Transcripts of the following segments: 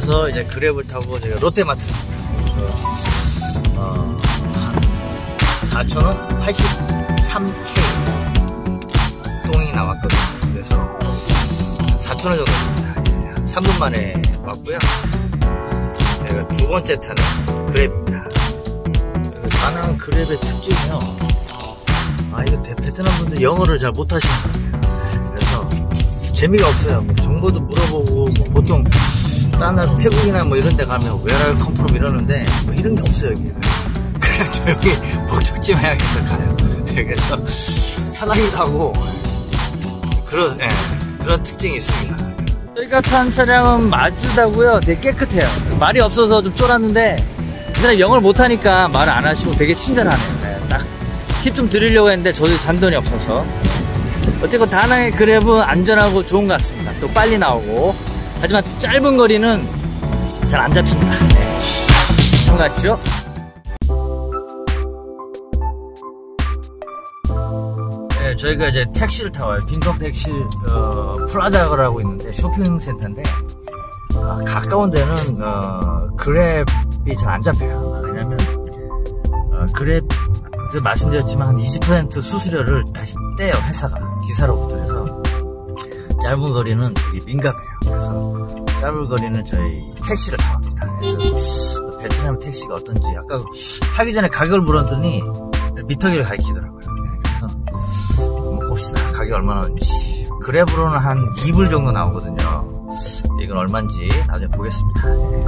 서울에서 이제 그랩을 타고 제가 롯데마트 한 4,000원 83K 똥이 나왔거든요. 그래서 4,000원 정도 줍니다. 3분 만에 왔고요. 제가 두 번째 타는 그랩입니다. 다낭 그랩의 특징이요. 이거 베트남 분들 영어를 잘 못하시는 것 같아요. 그래서 재미가 없어요. 정보도 물어보고 보통 다른 태국이나 이런 데 가면 Where are you come from 이러는데 이런 게 없어요. 여기. 그냥 조용히 목적지 방향에서 가요. 그래서 편하기도 하고 그런 특징이 있습니다. 저희가 탄 차량은 마즈다고요. 되게 깨끗해요. 말이 없어서 좀 쫄았는데 이 사람이 영어를 못하니까 말을 안 하시고 되게 친절하네요. 딱 팁 좀 드리려고 했는데 저도 잔돈이 없어서. 어쨌든 다낭의 그랩은 안전하고 좋은 것 같습니다. 또 빨리 나오고. 하지만 짧은 거리는 잘 안 잡힙니다. 참고하십시오. 네, 저희가 이제 택시를 타와요. 빈컴 택시 플라자라고 있는데 쇼핑센터인데 가까운 데는 그랩이 잘 안 잡혀요. 왜냐면 그랩 말씀드렸지만 한 20% 수수료를 다시 떼요. 회사가 기사로부터. 그래서 짧은 거리는 되게 민감해요. 그래서 짧은 거리는 저희 택시를 타갑니다. 그래서 베트남 택시가 어떤지 아까 타기 전에 가격을 물었더니 미터기를 가리키더라고요. 그래서 한번 봅시다. 가격이 얼마나 나오는지. 그랩으로는 한 2불 정도 나오거든요. 이건 얼마인지 나중에 보겠습니다.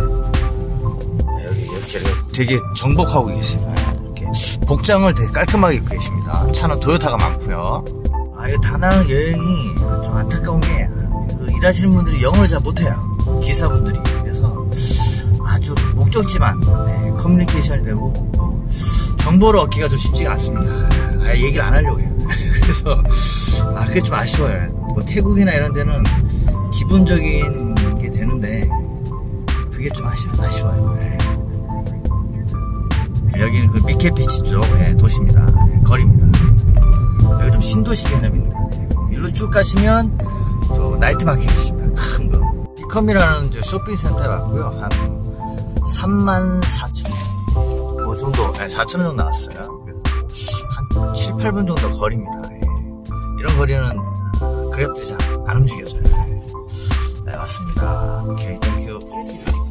여기 이렇게 되게 정복하고 계십니다. 이렇게 복장을 되게 깔끔하게 입고 계십니다. 차는 토요타가 많고요. 이 다낭 여행이 좀 안타까운 게 일하시는 분들이 영어를 잘 못해요. 기사분들이. 그래서 아주 목적지만 커뮤니케이션이 되고 정보를 얻기가 좀 쉽지가 않습니다. 얘기를 안 하려고 해요. 그래서 그게 좀 아쉬워요. 태국이나 이런 데는 기본적인 게 되는데 그게 좀 아쉬워요. 여기는 그 미케피치 쪽 도시입니다. 거리입니다. 여기 좀 신도시 개념이 있는 것 같아요. 일로 쭉 가시면 또 나이트 마켓이 있습니다. 큰 거. 비컴이라는 쇼핑센터에 왔고요. 한 34,000원 정도, 4,000원 정도 나왔어요. 그래서 한 7, 8분 정도 거리입니다. 이런 거리는 그랩들이 잘 안 움직여져요. 네, 맞습니다. 오케이, 땡큐.